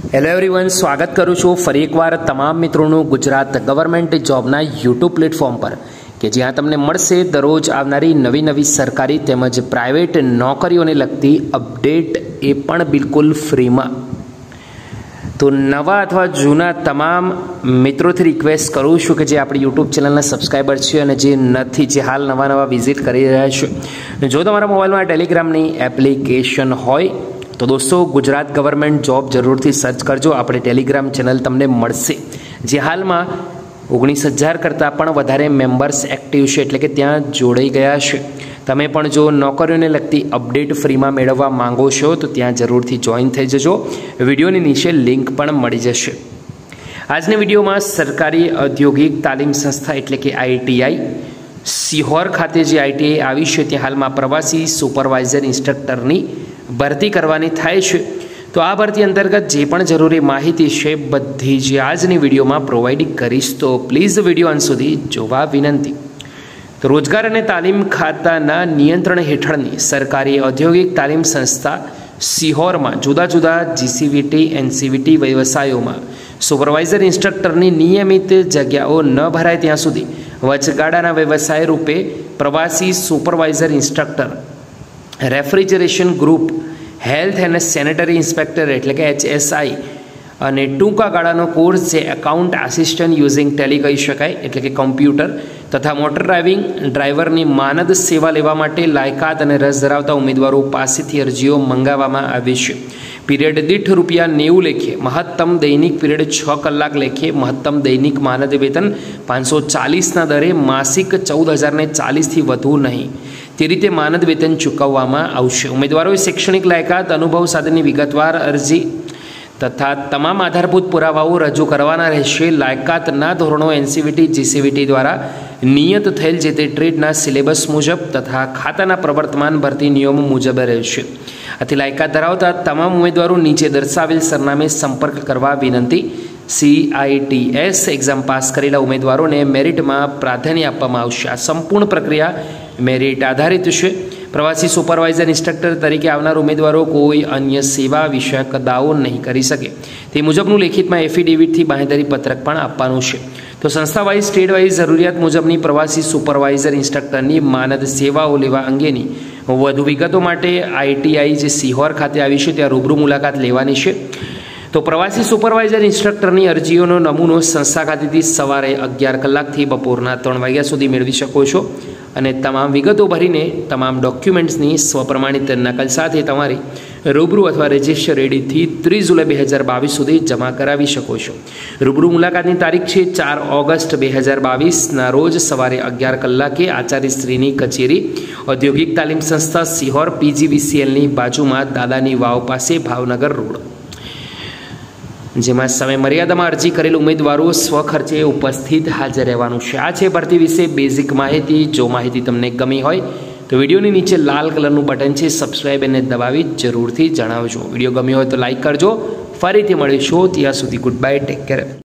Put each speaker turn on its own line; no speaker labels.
Hello everyone, સ્વાગત કરું છું ફરી એકવાર તમામ મિત્રોનું ગુજરાત ગવર્મેન્ટ જોબના યુટ્યુબ પ્લેટફોર્મ પર કે જ્યાં તમને મળશે દરરોજ આવનારી નવી સરકારી તેમજ પ્રાઇવેટ નોકરીઓને લગતી અપડેટ, એ પણ બિલકુલ ફ્રીમાં। તો નવા અથવા જૂના તમામ મિત્રોથી રિક્વેસ્ટ કરું છું કે જે આપણી યુટ્યુબ ચેનલના સબસ્ક્રાઈબર છે અને જે નથી, જે હાલ નવા વિઝિટ કરી રહ્યા છે, જો તમારા મોબાઈલમાં ટેલિગ્રામની એપ્લિકેશન હોય તો દોસ્તો ગુજરાત ગવર્મેન્ટ જોબ જરૂરથી સર્ચ કરજો। આપણે ટેલિગ્રામ ચેનલ તમને મળશે, જે હાલમાં 19,000 કરતાં પણ વધારે મેમ્બર્સ એક્ટિવ છે, એટલે કે ત્યાં જોડાઈ ગયા છે। તમે પણ જો નોકરીઓને લગતી અપડેટ ફ્રીમાં મેળવવા માંગો છો તો ત્યાં જરૂરથી જોઈન થઈ જજો। વિડીયોની નીચે લિંક પણ મળી જશે। આજની વિડીયોમાં સરકારી ઔદ્યોગિક તાલીમ સંસ્થા એટલે કે ITI સિહોર ખાતે જે ITI આવી છે, ત્યાં હાલમાં પ્રવાસી સુપરવાઇઝર ઇન્સ્ટ્રક્ટરની ભરતી કરવાની થાય છે। તો આ ભરતી અંતર્ગત જે પણ જરૂરી માહિતી છે બધી જ આજની વિડીયોમાં પ્રોવાઈડ કરીશ, તો પ્લીઝ વિડીયો અંત સુધી જોવા વિનંતી। તો રોજગાર અને તાલીમ ખાતાના નિયંત્રણ હેઠળની સરકારી ઔદ્યોગિક તાલીમ સંસ્થા સિહોરમાં જુદા જુદા GCVT NCVT વ્યવસાયોમાં સુપરવાઇઝર ઇન્સ્ટ્રક્ટરની નિયમિત જગ્યાઓ ન ભરાય ત્યાં સુધી વચગાળાના વ્યવસાય રૂપે પ્રવાસી supervisor instructor, refrigeration group, health and sanitary inspector એટલે કે HSI અને ટૂંકા ગાળાનો કોર્સ જે એકાઉન્ટ આસિસ્ટન્ટ યુઝિંગ ટેલી કહી શકાય, એટલે કે કમ્પ્યુટર તથા મોટર ડ્રાઈવરની માનદ સેવા લેવા માટે લાયકાત અને રસ ધરાવતા ઉમેદવારો પાસેથી અરજીઓ મંગાવવામાં આવી છે। પીરિયડ દીઠ ₹90 લેખે, મહત્તમ દૈનિક પીરિયડ 6 કલાક લેખે, મહત્તમ દૈનિક માનદ વેતન 540ના દરે, માસિક 14,040થી વધુ નહીં, તે રીતે માનદ વેતન ચૂકવવામાં આવશે। ઉમેદવારોએ શૈક્ષણિક લાયકાત, અનુભવ સાથેની વિગતવાર અરજી તથા તમામ આધારભૂત પુરાવાઓ રજૂ કરવાના રહેશે। લાયકાતના ધોરણો NCVT GCVT દ્વારા નિયત થયેલ જે તે ટ્રેડના સિલેબસ મુજબ તથા ખાતાના પ્રવર્તમાન ભરતી નિયમો મુજબ રહેશે। આથી લાયકાત ધરાવતા તમામ ઉમેદવારો નીચે દર્શાવેલ સરનામે સંપર્ક કરવા વિનંતી। CITS એક્ઝામ પાસ કરેલા ઉમેદવારોને મેરિટમાં પ્રાધાન્ય આપવામાં આવશે। આ સંપૂર્ણ પ્રક્રિયા મેરિટ આધારિત છે। પ્રવાસી સુપરવાઇઝર ઇન્સ્ટ્રક્ટર તરીકે આવનાર ઉમેદવારો કોઈ અન્ય સેવા વિષયક દાવો નહીં કરી શકે, તે મુજબનું લેખિતમાં એફિડેવિટથી બાંહેધરી પત્રક પણ આપવાનું છે। તો સંસ્થા વાઇઝ, સ્ટેટ વાઇઝ જરૂરિયાત મુજબની પ્રવાસી સુપરવાઇઝર ઇન્સ્ટ્રક્ટરની માનદ સેવાઓ લેવા અંગેની વધુ વિગતો માટે ITI જે સિહોર ખાતે આવી છે ત્યાં રૂબરૂ મુલાકાત લેવાની છે। તો પ્રવાસી સુપરવાઇઝર ઇન્સ્ટ્રક્ટરની અરજીઓનો નમૂનો સંસ્થા ખાતેથી સવારે 11 કલાકથી બપોરના 3 વાગ્યા સુધી મેળવી શકો છો અને તમામ વિગતો ભરીને તમામ ડોક્યુમેન્ટ્સની સ્વપ્રમાણિત નકલ સાથે તમારી રૂબરૂ અથવા રજિસ્ટર રેડીથી 30 જુલાઈ 2022 સુધી જમા કરાવી શકો છો। રૂબરૂ મુલાકાતની તારીખ છે 4 ઓગસ્ટ 2022ના રોજ સવારે 11 કલાકે આચાર્યશ્રીની કચેરી, ઔદ્યોગિક તાલીમ સંસ્થા સિહોર, PGVCLની બાજુમાં, દાદાની વાવ પાસે, ભાવનગર રોડ, જેમાં સમય મર્યાદામાં અરજી કરેલ ઉમેદવારો સ્વખર્ચે ઉપસ્થિત હાજર રહેવાનું છે। આ છે ભરતી વિશે બેઝિક માહિતી। જો માહિતી તમને ગમી હોય તો વિડીયોની નીચે લાલ કલરનું બટન છે સબસ્ક્રાઈબ, એને દબાવી જરૂરથી જણાવજો। વિડીયો ગમ્યો હોય તો લાઈક કરજો। ફરીથી મળીશું, ત્યાં સુધી ગુડ બાય, ટેક કેર।